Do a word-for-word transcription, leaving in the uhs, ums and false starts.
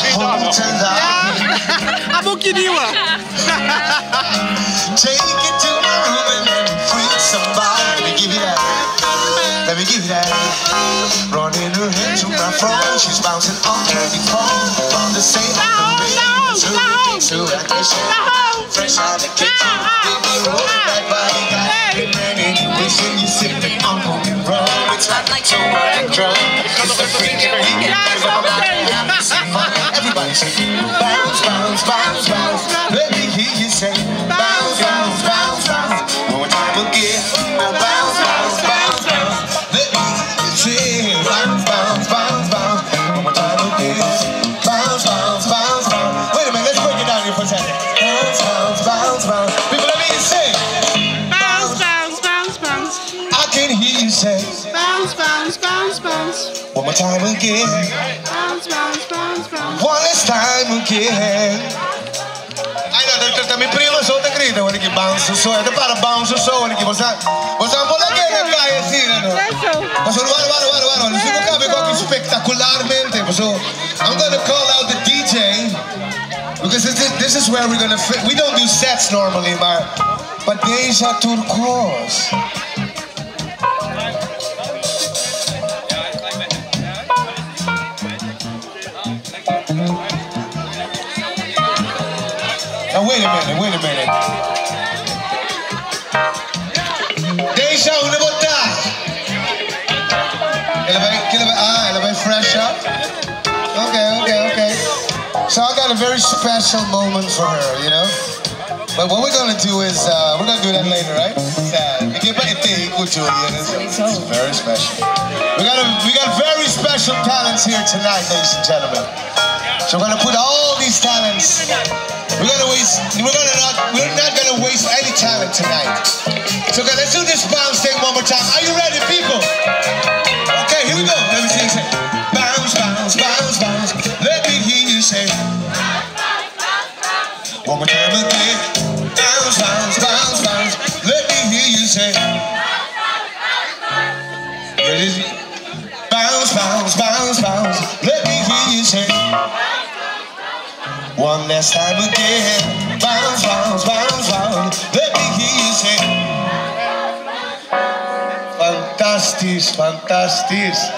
Hold to life. I'm gonna give you one. Take it to my room and let me freak somebody. Let me give you that. Let me give you that. Running her head to my phone. She's bouncing on every phone. From the same to to act fresh out the kitchen. Baby, roll that body, got it ready. Wishing you sipping on broken rum. It's hot like so and drum. It's the freaking weekend. Everybody say bounce, bounce, bounce, bounce. Let me hear you say bounce, bounce, bounce, bounce. One more time again. Now bounce, bounce, bounce, bounce. Let me hear you say bounce, bounce, bounce, bounce. One more time again. Bounce, bounce, bounce, bounce. Wait a minute, let's break it down here for a second. Bounce, bounce, bounce, bounce. People, let me hear you say bounce, bounce, bounce, bounce. I can hear you say bounce, bounce, bounce, bounce. One more time again. Bounce, bounce, bounce, bounce. One last time again. Ai no, da mi prima so te grida, vuoi che bounce so, e te para bounce so, vuoi che possa, possa un po' la che vai sì, no? Posso guarda, guarda, guarda, guarda, non si può capire qua spectacularmente, posso. I'm gonna call out the D J because this is, this is where we're gonna fit. We don't do sets normally, but but Deja Turquoise. Now wait a minute, wait a minute. Deja, una botta. Ah, ela vai fresh up. Okay, okay, okay. So I got a very special moment for her, you know. But what we're gonna do is uh, we're gonna do that later, right? It's very special. We got a, we got very special talents here tonight, ladies and gentlemen. So we're gonna put all these talents. We're gonna waste. We're gonna not. We're not gonna waste any talent tonight. So okay, let's do this bounce thing one more time. Are you ready, people? Okay, here we go. Let me see you say bounce, bounce, bounce, bounce. Let me hear you say one more time again. Bounce, bounce, bounce, bounce. Let me hear you say bounce, bounce, bounce, bounce. Let me hear you say one last time again. Bounce, bounce, bounce, bounce. Let me hear you say fantastic, fantastic.